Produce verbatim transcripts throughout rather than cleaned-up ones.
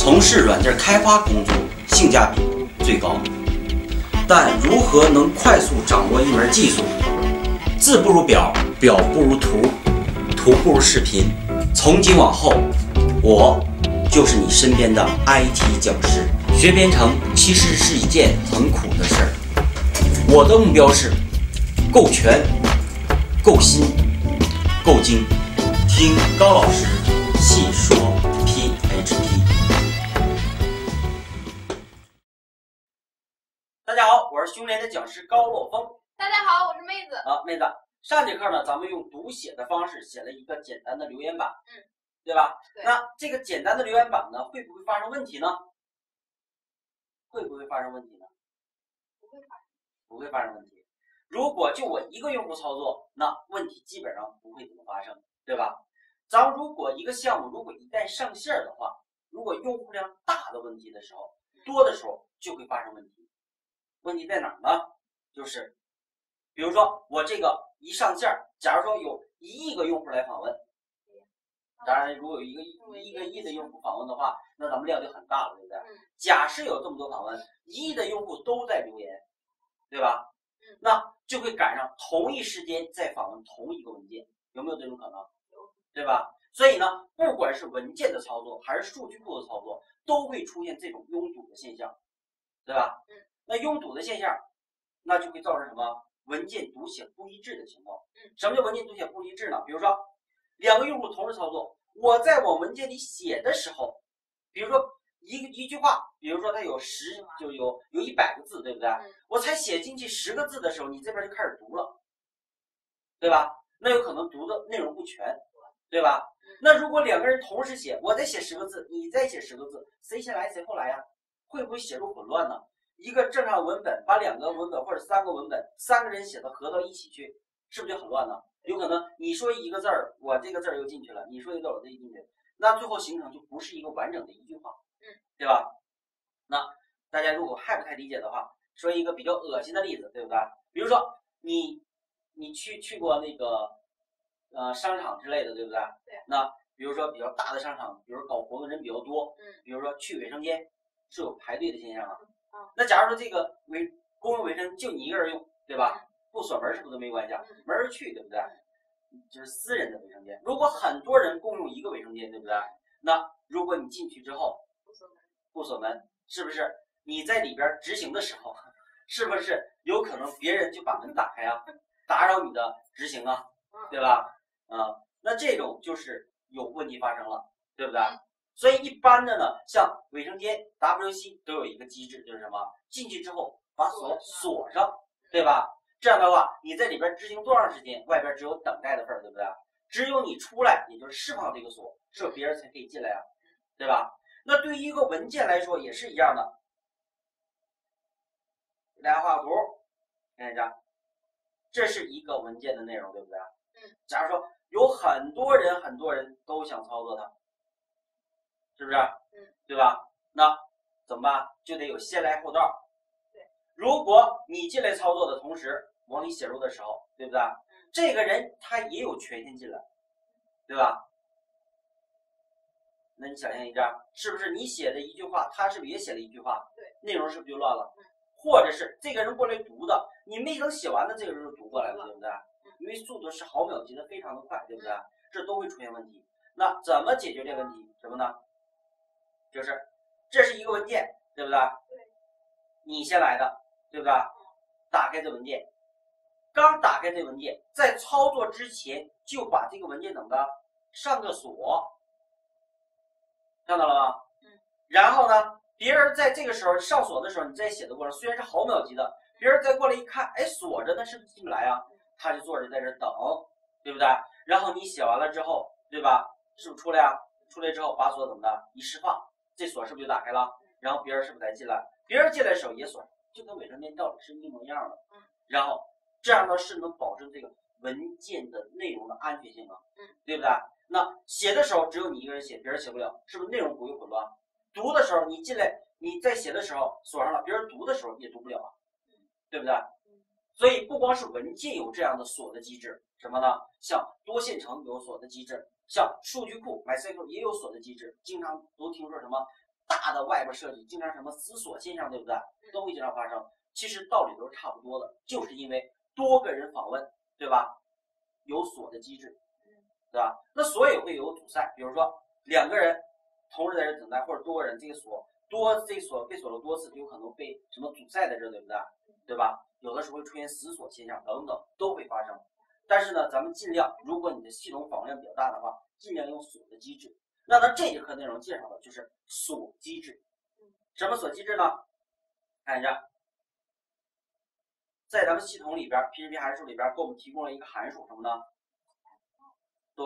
从事软件开发工作性价比最高。但如何能快速掌握一门技术？字不如表，表不如图，图不如视频。从今往后，我就是你身边的 I T 讲师。学编程其实是一件很苦的事儿。我的目标是够全、够新、够精。听高老师细说 P H P。大家好，我是熊联的讲师高洛峰。 大家好，我是妹子。 啊，妹子，上节课呢，咱们用读写的方式写了一个简单的留言板， 嗯， 对吧？ 对。 那这个简单的留言板呢，会不会发生问题呢？会不会发生问题呢？ 不会发生， 不会发生问题。如果就我一个用户操作，那问题基本上不会怎么发生，对吧？咱们如果一个项目如果一旦上线的话，如果用户量大的问题的时候，多的时候就会发生问题。问题在哪儿呢？就是比如说我这个一上线，假如说有一亿个用户来访问，当然如果有一个一个亿的用户访问的话，那咱们量就很大了，对不对？假设有这么多访问，一亿的用户都在留言，对吧？那就会赶上同一时间在访问同一个文件，有没有这种可能？对吧？所以呢，不管是文件的操作还是数据库的操作，都会出现这种拥堵的现象，对吧？那拥堵的现象，那就会造成什么？文件读写不一致的情况。什么叫文件读写不一致呢？比如说两个用户同时操作，我在我文件里写的时候，比如说一个一句话，比如说它有十就有有一百个字，对不对？我才写进去十个字的时候，你这边就开始读了，对吧？那有可能读的内容不全，对吧？那如果两个人同时写，我再写十个字，你再写十个字，谁先来谁后来呀？会不会写入混乱呢？一个正常的文本把两个文本或者三个文本，三个人写的合到一起去，是不是就很乱呢？有可能你说一个字儿，我这个字儿又进去了，你说一个字儿，我这一进去，那最后形成就不是一个完整的一句话，对吧？那大家如果还不太理解的话，说一个比较恶心的例子，对不对？比如说你你去去过那个呃商场之类的，对不对？ 对。 那比如说比较大的商场，比如搞活动人比较多， 嗯， 比如说去卫生间是有排队的现象啊。 啊。 那假如说这个卫公用卫生就你一个人用，对吧？不锁门是不是都没关系啊？门儿去，对不对？就是私人的卫生间。如果很多人共用一个卫生间，对不对？那如果你进去之后不锁门， 不锁门，是不是你在里边执行的时候，是不是有可能别人就把门打开啊，打扰你的执行啊，对吧？啊，那这种就是有问题发生了，对不对？所以一般的呢，像卫生间 W C 都有一个机制，就是什么？进去之后把锁锁上，对吧？这样的话，你在里边执行多长时间，外边只有等待的份儿，对不对？只有你出来，也就是释放这个锁，只有别人才可以进来啊，对吧？那对于一个文件来说也是一样的。给大家画个图，看一下，这是一个文件的内容，对不对？ 嗯。 假如说有很多人，很多人都想操作它。是不是？ 嗯， 对吧？那怎么办？就得有先来后到。 对， 如果你进来操作的同时往里写入的时候，对不对？嗯，这个人他也有权限进来，对吧？那你想象一下，是不是你写的一句话，他是不是也写了一句话？ 对， 内容是不是就乱了？ 嗯， 或者是这个人过来读的，你没等写完的，这个人就读过来了，对不对？因为速度是毫秒级的，非常的快，对不对？这都会出现问题。那怎么解决这个问题？什么呢？就是这是一个文件，对不对？ 对。 你先来的，对不对？打开这文件，刚打开这文件，在操作之前就把这个文件怎么的上个锁，看到了吗？ 嗯。然后呢，别人在这个时候上锁的时候，你在写的过程虽然是毫秒级的，别人再过来一看，哎，锁着呢，是不是进不来啊？他就坐着在这等，对不对？然后你写完了之后，对吧？是不是出来啊？出来之后把锁怎么的一释放。这锁是不是就打开了？然后别人是不是才进来？别人进来的时候也锁，就跟卫生间道理是一模一样的。然后这样呢是能保证这个文件的内容的安全性啊，对不对？那写的时候只有你一个人写，别人写不了，是不是内容不会混乱？读的时候你进来，你在写的时候锁上了，别人读的时候也读不了啊，对不对？所以不光是文件有这样的锁的机制，什么呢？像多线程有锁的机制。像数据库 MySQL 也有锁的机制，经常都听说什么大的外部设计，经常什么死锁现象，对不对？都会经常发生。其实道理都是差不多的，就是因为多个人访问，对吧？有锁的机制，对吧？那锁也会有堵塞，比如说两个人同时在这等待，或者多个人，这个锁多这个锁被锁了多次，有可能被什么阻塞在这，对不对？对吧？有的时候会出现死锁现象等等都会发生。但是呢，咱们尽量，如果你的系统访问量比较大的话，尽量用锁的机制。那咱这节课内容介绍的就是锁机制。什么锁机制呢？看一下，在咱们系统里边 ，P H P 函数里边给我们提供了一个函数，什么呢？对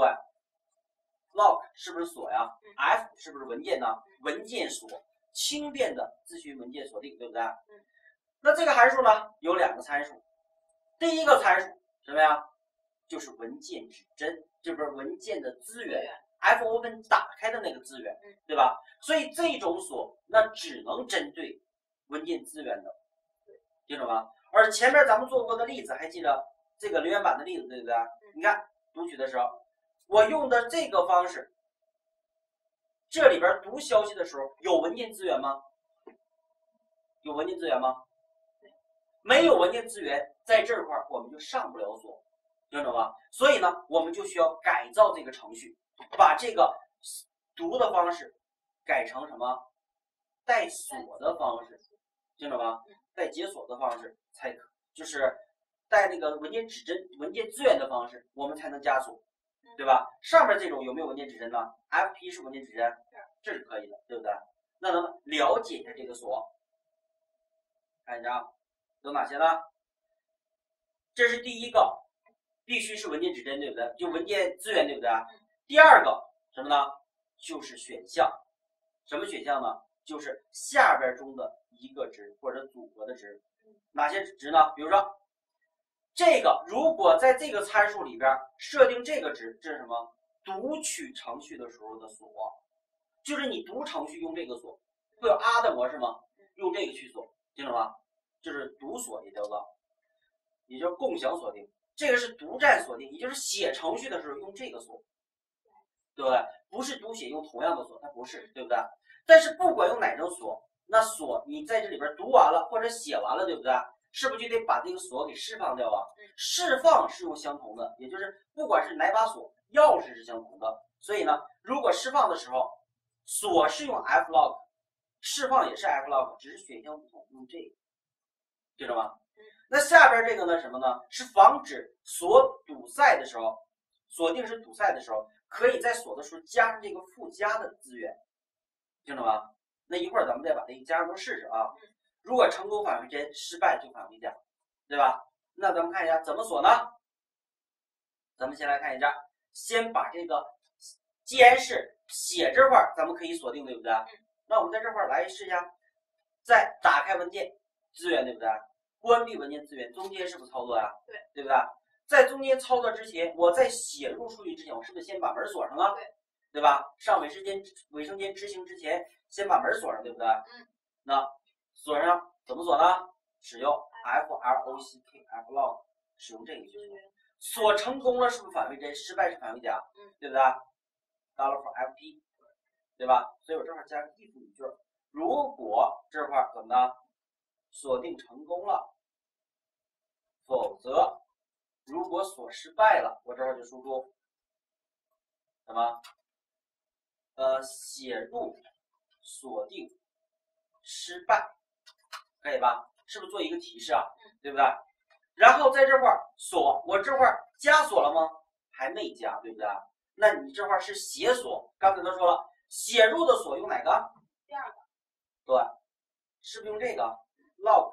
，lock 是不是锁呀 ？F 是不是文件呢？文件锁，轻便的自循文件锁定，对不对？那这个函数呢，有两个参数。第一个参数什么呀？就是文件指针，这不是文件的资源 ，F open 打开的那个资源，对吧？所以这种锁那只能针对文件资源的，听懂吗？而前面咱们做过的例子，还记得这个留言板的例子，对不对？你看读取的时候，我用的这个方式，这里边读消息的时候有文件资源吗？有文件资源吗？没有文件资源，在这块我们就上不了锁，听懂吗？所以呢，我们就需要改造这个程序，把这个读的方式改成什么？带锁的方式，听懂吗？带解锁的方式才可，就是带那个文件指针、文件资源的方式，我们才能加锁，对吧？上面这种有没有文件指针呢 ？F P 是文件指针，这是可以的，对不对？那咱们了解一下这个锁，看一下啊，有哪些呢？这是第一个，必须是文件指针，对不对？就文件资源，对不对？第二个什么呢？就是选项，什么选项呢？就是下边中的一个值或者组合的值，哪些值呢？比如说，这个如果在这个参数里边设定这个值，这是什么？读取程序的时候的锁，就是你读程序用这个锁，会有 A 的模式吗？用这个去锁，听懂吗？就是读锁，也叫做，也就是共享锁定。这个是独占锁定，也就是写程序的时候用这个锁，对不对？不是读写用同样的锁，它不是，对不对？但是不管用哪种锁，那锁你在这里边读完了或者写完了，对不对？是不是就得把这个锁给释放掉啊？释放是用相同的，也就是不管是哪把锁，钥匙是相同的。所以呢，如果释放的时候，锁是用 F lock， 释放也是 F lock， 只是选项不同，用这个，记住吗？那下边这个呢，什么呢？是防止锁堵塞的时候，锁定是堵塞的时候，可以在锁的时候加上这个附加的资源，听懂吗？那一会儿咱们再把这个加上都试试啊。如果成功返回真，失败就返回假，对吧？那咱们看一下怎么锁呢？咱们先来看一下，先把这个，既然是写这块咱们可以锁定，对不对？那我们在这块来试一下，再打开文件资源，对不对？关闭文件资源，中间是不是操作呀？ 对， 对不对？在中间操作之前，我在写入数据之前，我是不是先把门锁上了？ 对， 对吧？上尾声间尾声间执行之前，先把门锁上，对不对？ 嗯。 那锁上怎么锁呢？使用 F L O C K F lock， 使用这个就行。锁成功了，是不是返回真？失败是返回假， 嗯， 对不对 ？dollar for F P， 对吧？所以我这块加个 if 语句，如果这块怎么的？锁定成功了，否则如果锁失败了，我这块就输出什么？呃，写入锁定失败，可以吧？是不是做一个提示啊？对不对？然后在这块锁，我这块加锁了吗？还没加，对不对？那你这块是写锁，刚才都说了，写入的锁用哪个？ 第二个。 对，是不是用这个 lock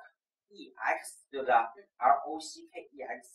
ex， 对不对 ？L O C K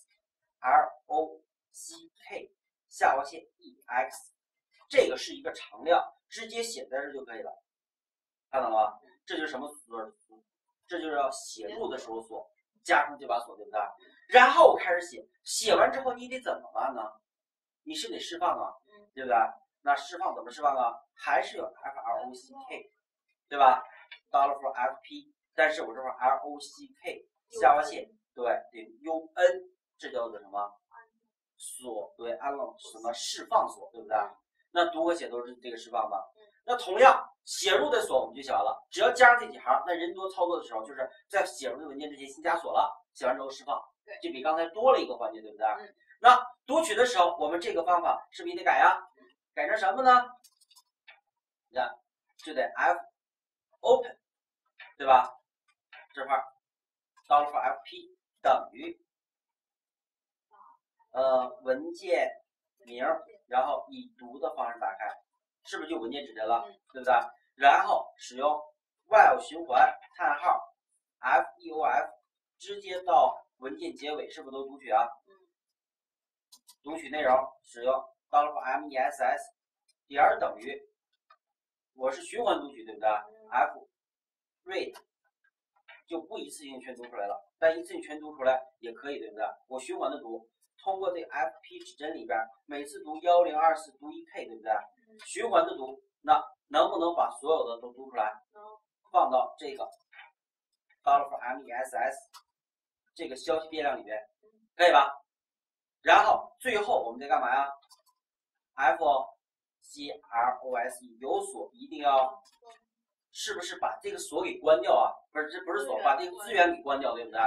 ex，L O C K 下划线 ex， 这个是一个常量，直接写在这就可以了，看到了吗？这就是什么锁？这就是要写入的时候锁，加上这把锁，对不对？然后我开始写，写完之后你得怎么办呢？你是得释放啊，对不对？那释放怎么释放啊？还是有 F L O C K， 对吧 ？dollar for F P， 但是我这块 L O C K 下划线，对对 U N， 这叫做什么？锁，对，安了什么释放锁，对不对？那读和写都是这个释放吧？ 那同样写入的锁我们就写完了，只要加上这几行，那人多操作的时候就是在写入的文件之前先加锁了，写完之后释放， 对， 就比刚才多了一个环节，对不对？ 嗯。 那读取的时候，我们这个方法是不是也得改呀？改成什么呢？你看，就得 f open， 对吧？这块 dollar for fp 等于呃文件名，然后以读的方式打开，是不是就文件指针了？对不对？然后使用 while 循环叹号 feof 直接到文件结尾，是不是都读取啊？读取内容使用 dollar for mess 点等于，我是循环读取，对不对 ？f read 就不一次性全读出来了，但一次性全读出来也可以，对不对？我循环的读，通过这个 fp 指针里边，每次读一零二四读一 k， 对不对？循环的读，那能不能把所有的都读出来？放到这个 dollar for mess 这个消息变量里边，可以吧？然后最后我们得干嘛呀 ？f close 有锁一定要，是不是把这个锁给关掉啊？不是，这不是锁，把这个资源给关掉，对不对？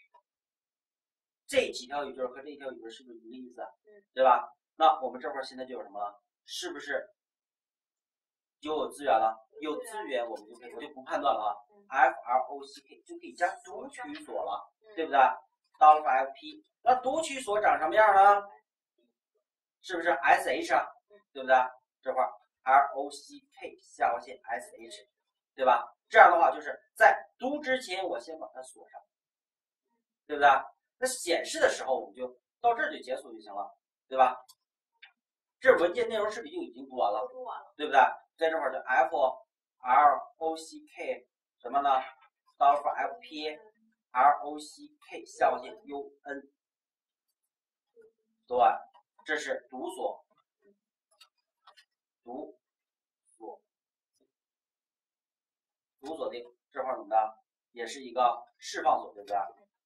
这几条语句和这一条语句是不是一个意思？对吧？那我们这块现在就有什么了？是不是就有资源了？有资源我们就可以，我就不判断了啊。flock 就可以加读取锁了，对不对 ？dollar fp 那读取锁长什么样呢？是不是 sh 啊？对不对？这块 lock 下划线 sh， 对吧？这样的话就是在读之前我先把它锁上，对不对？那显示的时候我们就到这儿就结束就行了，对吧？这文件内容是不是就已经读完了？ 读完了， 对不对？在这块就 flock 什么呢 ？dollar for fp lock 下划线 un， 对，这是读锁，读锁，读锁的这块怎么的，也是一个释放锁，对不对？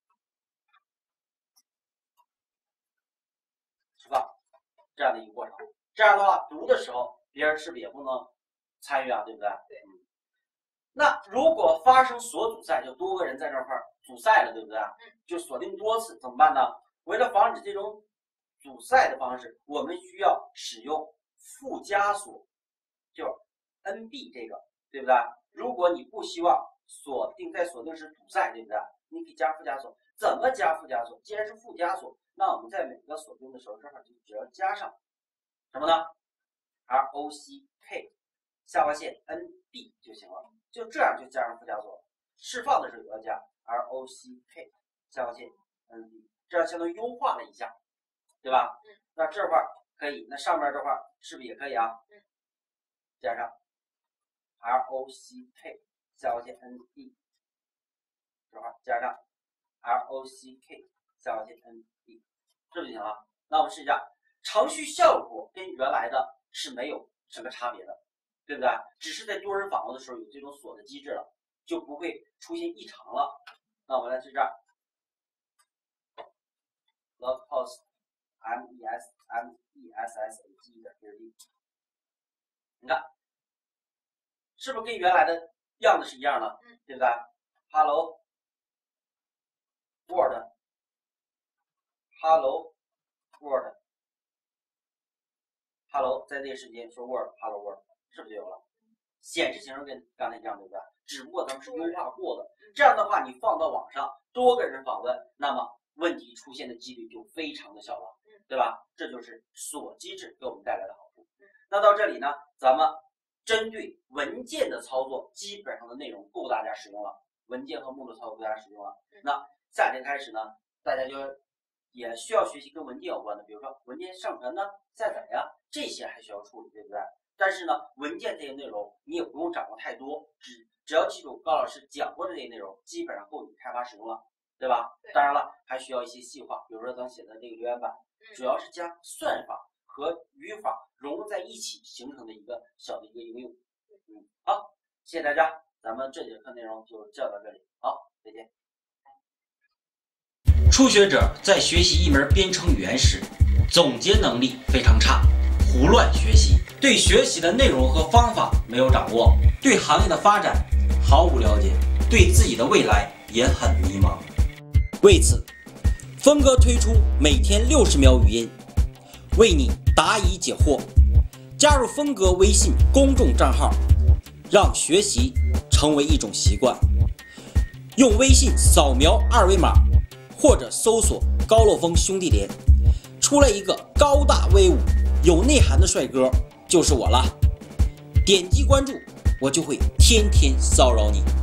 释放这样的一个过程，这样的话读的时候别人是不是也不能参与啊？对不对？ 对。 嗯。那如果发生锁阻塞，就多个人在这块阻塞了，对不对？就锁定多次怎么办呢？为了防止这种阻塞的方式，我们需要使用附加锁，就是 N B 这个，对不对？如果你不希望锁定在锁定时堵塞，对不对？你可以加附加锁。怎么加附加锁？既然是附加锁，那我们在每个锁定的时候，这块就只要加上什么呢 ？lock 下划线 N B 就行了。就这样就加上附加锁，释放的时候也要加 lock 下划线 N B， 这样相当于优化了一下，对吧？ 嗯。 那这块可以，那上面这块是不是也可以啊？ 嗯。 加上 lock 下划线 N B， 这块加上 lock 下划线 N B， 这就行了。那我们试一下，程序效果跟原来的是没有什么差别的。对不对？只是在多人访问的时候有这种锁的机制了，就不会出现异常了。那我们来试这儿 ，localhost mes mess g 点 d， 你看是不是跟原来的样子是一样的？ 嗯， 对不对 ？Hello world Hello world Hello， 在这个瞬间说 world Hello world。是不是就有了？显示形式跟刚才一样，对不对？只不过咱们是优化过的。这样的话，你放到网上，多个人访问，那么问题出现的几率就非常的小了，对吧？这就是锁机制给我们带来的好处。那到这里呢，咱们针对文件的操作，基本上的内容够大家使用了，文件和目录操作够大家使用了。那下节开始呢，大家就也需要学习跟文件有关的，比如说文件上传呢、下载呀，这些还需要处理，对不对？但是呢，文件这些内容你也不用掌握太多，只只要记住高老师讲过的这些内容，基本上够你开发使用了，对吧？ 对。 当然了，还需要一些细化，比如说咱写的这个留言板，主要是将算法和语法融入在一起形成的一个小的一个应用。嗯，好，谢谢大家，咱们这节课内容就教到这里，好，再见。初学者在学习一门编程语言时，总结能力非常差，胡乱学习。 对学习的内容和方法没有掌握，对行业的发展毫无了解，对自己的未来也很迷茫。为此，峰哥推出每天六十秒语音，为你答疑解惑。加入峰哥微信公众账号，让学习成为一种习惯。用微信扫描二维码，或者搜索高漏峰兄弟连，出来一个高大威武、有内涵的帅哥，就是我了。点击关注，我就会天天骚扰你。